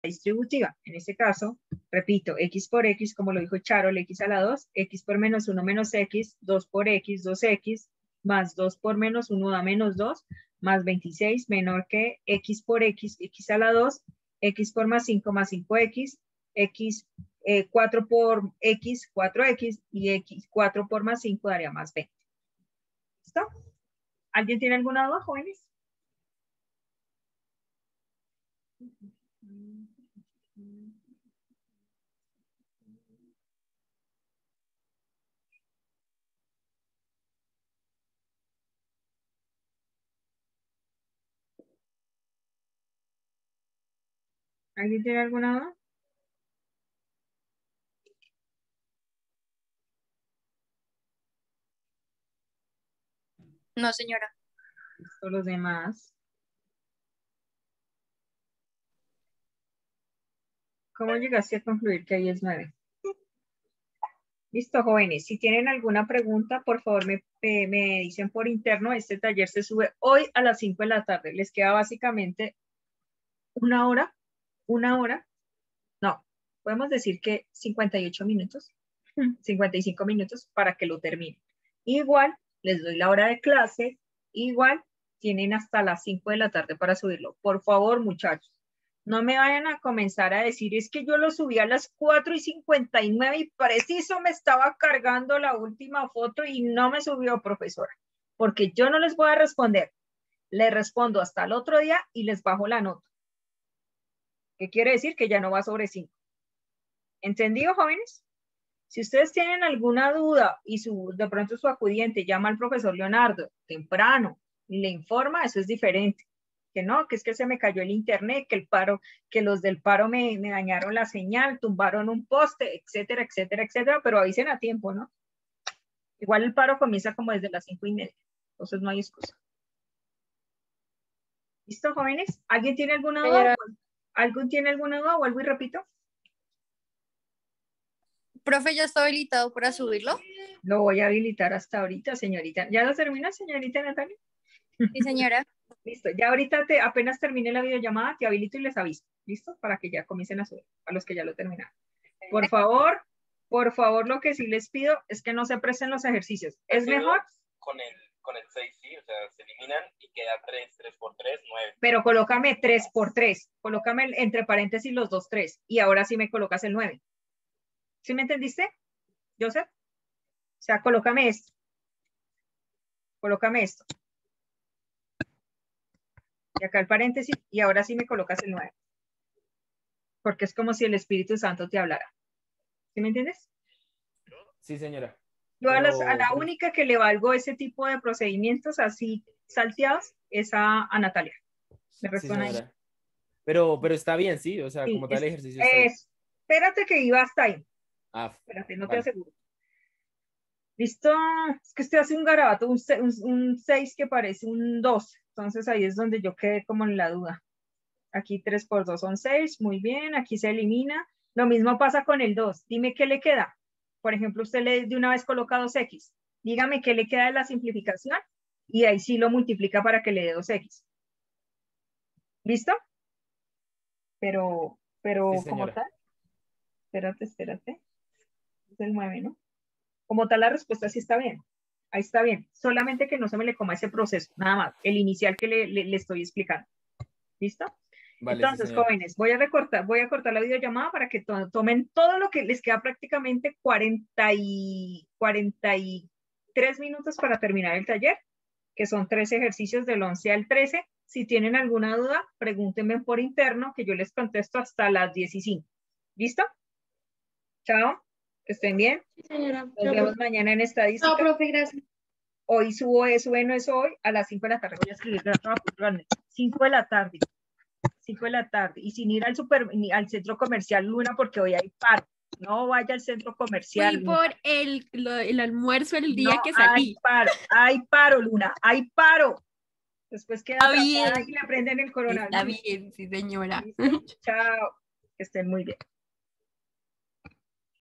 distributiva. En este caso, repito, x por x, como lo dijo Charo, el x a la 2, x por menos 1 menos x, 2 por x, 2x, más 2 por menos 1 da menos 2, más 26 menor que x por x, x a la 2, x por más 5x, x 4 por x, 4x, y x 4 por más 5 daría más 20. ¿Listo? ¿Alguien tiene alguna duda, jóvenes? ¿Alguien tiene alguna duda? No, señora. Listo, los demás. ¿Cómo llegaste a concluir que ahí es 9? Listo, jóvenes. Si tienen alguna pregunta, por favor me dicen por interno. Este taller se sube hoy a las 5 de la tarde. Les queda básicamente una hora. No, podemos decir que 58 minutos, 55 minutos para que lo terminen. Igual, les doy la hora de clase. Igual, tienen hasta las 5 de la tarde para subirlo. Por favor, muchachos. No me vayan a comenzar a decir, es que yo lo subí a las 4:59 y preciso me estaba cargando la última foto y no me subió, profesora. Porque yo no les voy a responder. Les respondo hasta el otro día y les bajo la nota. ¿Qué quiere decir? Que ya no va sobre 5. ¿Entendido, jóvenes? Si ustedes tienen alguna duda y de pronto su acudiente llama al profesor Leonardo temprano y le informa, eso es diferente. Que no, que es que se me cayó el internet, que el paro, que los del paro me dañaron la señal, tumbaron un poste, etcétera, etcétera, etcétera, pero avisen a tiempo, ¿no? Igual el paro comienza como desde las 5:30, entonces no hay excusa. ¿Listo, jóvenes? ¿Alguien tiene alguna duda? Señora. ¿Alguien tiene alguna duda? Vuelvo y repito. Profe, ¿ya está habilitado para subirlo? Lo voy a habilitar hasta ahorita, señorita. ¿Ya lo termina, señorita Natalia? Sí, señora. Listo, ya ahorita apenas termine la videollamada, te habilito y les aviso. ¿Listo? Para que ya comiencen a subir, a los que ya lo terminaron. Por favor, lo que sí les pido es que no se presten los ejercicios. Es mejor. Con el 6, sí, o sea, se eliminan y queda 3 por 3, 9. Pero colócame 3 por 3. Colócame entre paréntesis los dos 3. Y ahora sí me colocas el 9. ¿Sí me entendiste, Joseph? O sea, colócame esto. Colócame esto. Y acá el paréntesis, y ahora sí me colocas el 9. Porque es como si el Espíritu Santo te hablara. ¿Sí me entiendes? Sí, señora. Yo a la única que le valgo ese tipo de procedimientos así salteados es a Natalia. Sí, señora. Pero está bien, ¿sí? O sea, sí, como tal el ejercicio está bien. Espérate que iba hasta ahí. Espérate, no vale. te aseguro. ¿Listo? Es que usted hace un garabato, un 6 que parece un 2. Entonces ahí es donde yo quedé como en la duda. Aquí 3 por 2 son 6. Muy bien, aquí se elimina. Lo mismo pasa con el 2. Dime qué le queda. Por ejemplo, usted de una vez coloca 2x. Dígame qué le queda de la simplificación y ahí sí lo multiplica para que le dé 2x. ¿Listo? Pero Sí, como señora. tal, espérate. Es el 9, ¿no? Como tal, la respuesta sí está bien. Ahí está bien. Solamente que no se me le coma ese proceso, nada más. El inicial que le estoy explicando. ¿Listo? Vale, Entonces, sí, jóvenes, voy a cortar la videollamada para que tomen todo lo que les queda prácticamente 43 minutos para terminar el taller, que son 3 ejercicios del 11 al 13. Si tienen alguna duda, pregúntenme por interno, que yo les contesto hasta las 15. ¿Listo? Chao, que estén bien. Sí, señora. Nos vemos mañana en estadística. No, profe, gracias. Hoy no es hoy, a las 5 de la tarde. Voy a escribir 5 de la tarde. 5 de la tarde. Y sin ir al centro comercial Luna, porque hoy hay paro. No vaya al centro comercial. Fui por el almuerzo el día que Hay salí. paro, Luna, hay paro. Después queda atrapada bien. y le prenden el coronavirus. Está bien, sí, señora. ¿Listo? Chao, que estén muy bien.